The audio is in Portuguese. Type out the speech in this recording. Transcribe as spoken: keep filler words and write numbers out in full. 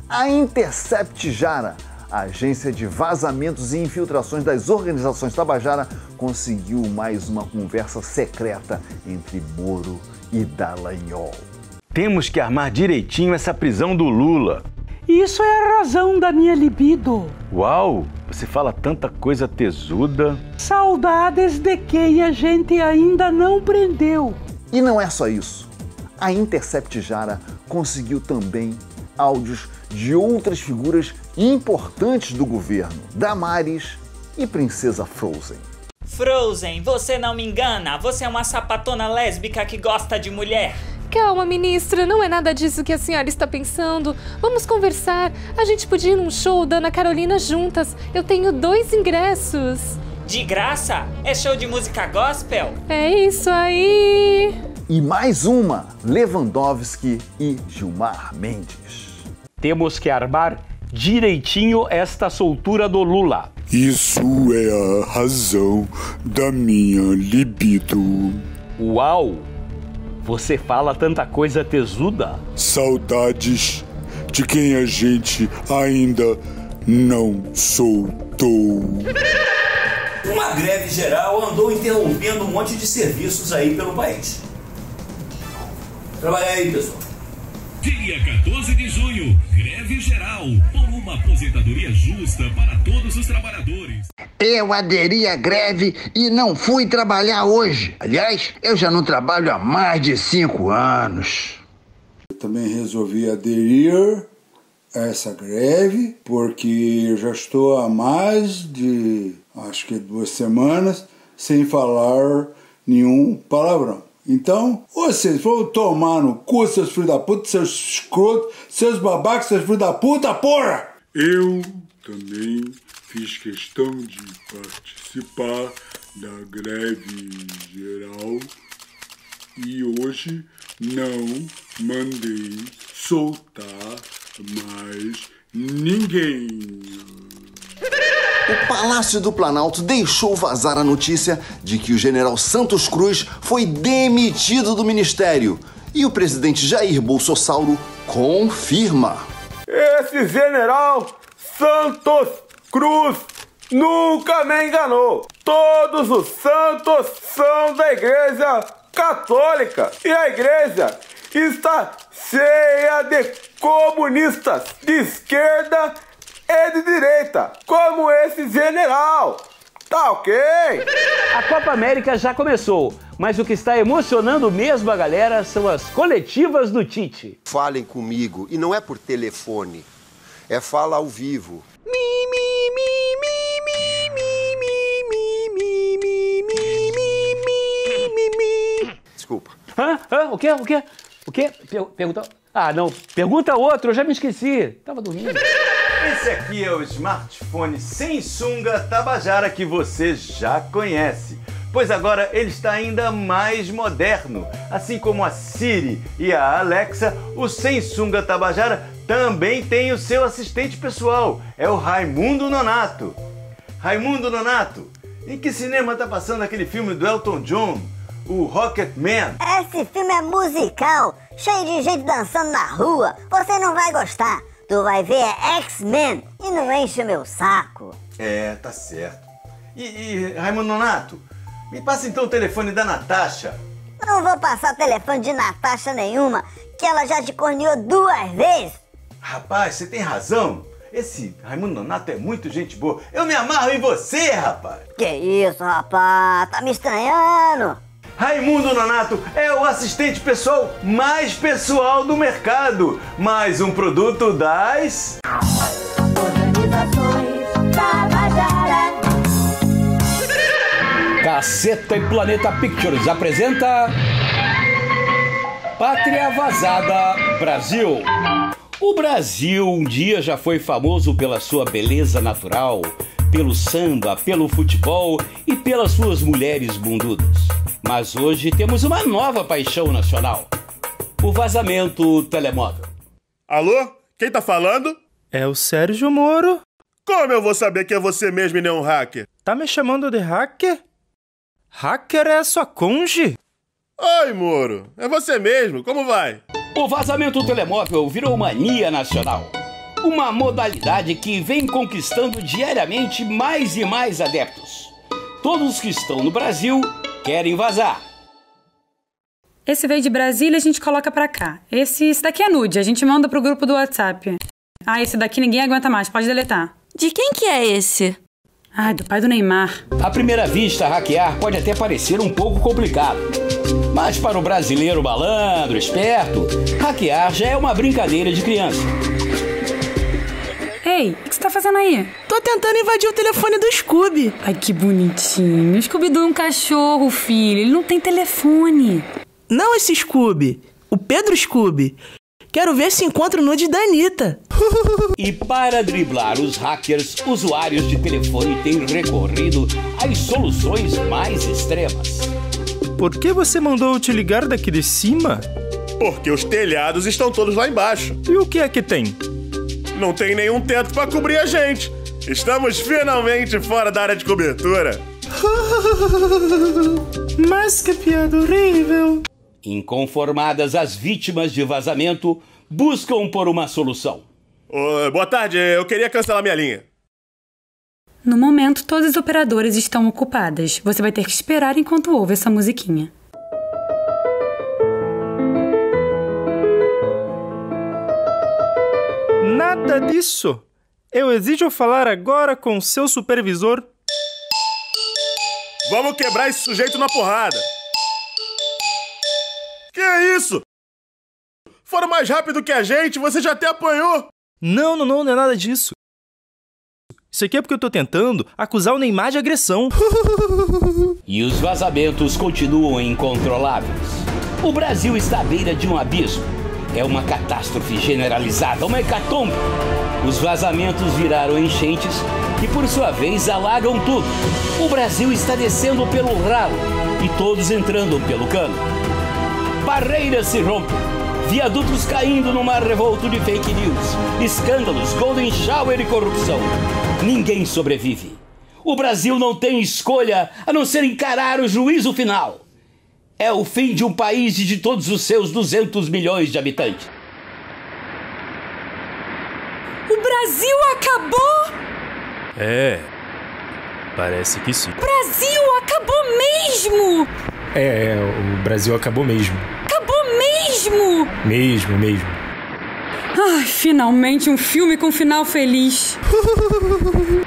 A Intercept Jara, a agência de vazamentos e infiltrações das organizações Tabajara, conseguiu mais uma conversa secreta entre Moro e Dallagnol. Temos que armar direitinho essa prisão do Lula. Isso é a razão da minha libido. Uau, você fala tanta coisa tesuda. Saudades de quem a gente ainda não prendeu. E não é só isso. A Intercept Jara conseguiu também áudios de outras figuras importantes do governo, Damares e Princesa Frozen. Frozen, você não me engana, você é uma sapatona lésbica que gosta de mulher. Calma, ministra, não é nada disso que a senhora está pensando. Vamos conversar. A gente podia ir num show da Ana Carolina juntas. Eu tenho dois ingressos. De graça? É show de música gospel? É isso aí. E mais uma, Lewandowski e Gilmar Mendes. Temos que armar direitinho esta soltura do Lula. Isso é a razão da minha libido. Uau! Você fala tanta coisa tesuda. Saudades de quem a gente ainda não soltou. Uma greve geral andou interrompendo um monte de serviços aí pelo país. Trabalha aí, pessoal. Dia quatorze de junho, greve geral por uma aposentadoria justa para todos os trabalhadores. Eu aderi à greve e não fui trabalhar hoje. Aliás, eu já não trabalho há mais de cinco anos. Eu também resolvi aderir a essa greve porque eu já estou há mais de, acho que duas semanas, sem falar nenhum palavrão. Então, vocês vão tomar no cu, seus filhos da puta, seus escrotos, seus babacas, seus filhos da puta, porra! Eu também fiz questão de participar da greve geral e hoje não mandei soltar mais ninguém. O Palácio do Planalto deixou vazar a notícia de que o general Santos Cruz foi demitido do ministério. E o presidente Jair Bolsonaro confirma. Esse general Santos Cruz nunca me enganou. Todos os santos são da Igreja Católica. E a igreja está cheia de comunistas de esquerda e de direita, como esse general. Tá ok? A Copa América já começou, mas o que está emocionando mesmo a galera são as coletivas do Tite. Falem comigo, e não é por telefone, é fala ao vivo. Mi, mi, mi, mi, mi, mi, mi, mi, mi, mi, mi, mi. Desculpa. Hã? Hã? O quê? O quê? O quê? Per- pergunta... Ah, não. Pergunta outro, eu já me esqueci. Tava dormindo. Esse aqui é o smartphone Samsung Tabajara que você já conhece, pois agora ele está ainda mais moderno. Assim como a Siri e a Alexa, o Samsung Tabajara também tem o seu assistente pessoal, é o Raimundo Nonato. Raimundo Nonato, em que cinema tá passando aquele filme do Elton John, o Rocketman? Esse filme é musical, cheio de gente dançando na rua, você não vai gostar. Tu vai ver é X-Men e não enche o meu saco. É, tá certo. E, e Raimundo Nonato, me passa então o telefone da Natasha. Não vou passar telefone de Natasha nenhuma, que ela já te corneou duas vezes. Rapaz, você tem razão. Esse Raimundo Nonato é muito gente boa. Eu me amarro em você, rapaz. Que isso, rapaz? Tá me estranhando? Raimundo Nonato é o assistente pessoal mais pessoal do mercado. Mais um produto das... Organizações Tabajara. Caceta e Planeta Pictures apresenta... Pátria Vazada Brasil. O Brasil um dia já foi famoso pela sua beleza natural, pelo samba, pelo futebol e pelas suas mulheres bundudas. Mas hoje temos uma nova paixão nacional: o vazamento telemóvel. Alô? Quem tá falando? É o Sérgio Moro. Como eu vou saber que é você mesmo e não um hacker? Tá me chamando de hacker? Hacker é a sua conge? Oi, Moro. É você mesmo. Como vai? O vazamento telemóvel virou mania nacional. Uma modalidade que vem conquistando diariamente mais e mais adeptos. Todos que estão no Brasil querem vazar. Esse veio de Brasília, a gente coloca pra cá. Esse, esse daqui é nude, a gente manda pro grupo do WhatsApp. Ah, esse daqui ninguém aguenta mais, pode deletar. De quem que é esse? Ah, do pai do Neymar. À primeira vista, hackear pode até parecer um pouco complicado. Mas para o brasileiro malandro, esperto, hackear já é uma brincadeira de criança. Ei, o que você tá fazendo aí? Tô tentando invadir o telefone do Scooby. Ai, que bonitinho. O Scooby-Doo é um cachorro, filho. Ele não tem telefone. Não esse Scooby. O Pedro Scooby. Quero ver esse encontro nude da Anitta. E para driblar os hackers, usuários de telefone têm recorrido às soluções mais extremas. Por que você mandou te ligar daqui de cima? Porque os telhados estão todos lá embaixo. E o que é que tem? Não tem nenhum teto para cobrir a gente. Estamos finalmente fora da área de cobertura. Mas que piada horrível. Inconformadas, as vítimas de vazamento buscam por uma solução. Oh, boa tarde, eu queria cancelar minha linha. No momento, todas as operadoras estão ocupadas. Você vai ter que esperar enquanto ouve essa musiquinha. Nada disso. Eu exijo falar agora com seu supervisor. Vamos quebrar esse sujeito na porrada. Que é isso? Foram mais rápido que a gente, você já até apanhou. Não, não, não, não é nada disso. Isso aqui é porque eu tô tentando acusar o Neymar de agressão. E os vazamentos continuam incontroláveis. O Brasil está à beira de um abismo. É uma catástrofe generalizada, uma hecatombe. Os vazamentos viraram enchentes que, por sua vez, alagam tudo. O Brasil está descendo pelo ralo e todos entrando pelo cano. Barreiras se rompem, viadutos caindo no mar revolto de fake news, escândalos, golden shower e corrupção. Ninguém sobrevive. O Brasil não tem escolha a não ser encarar o juízo final. É o fim de um país e de todos os seus duzentos milhões de habitantes. O Brasil acabou? É, parece que sim. O Brasil acabou mesmo! É, é, o Brasil acabou mesmo. Acabou mesmo! Mesmo, mesmo. Ai, finalmente um filme com final feliz.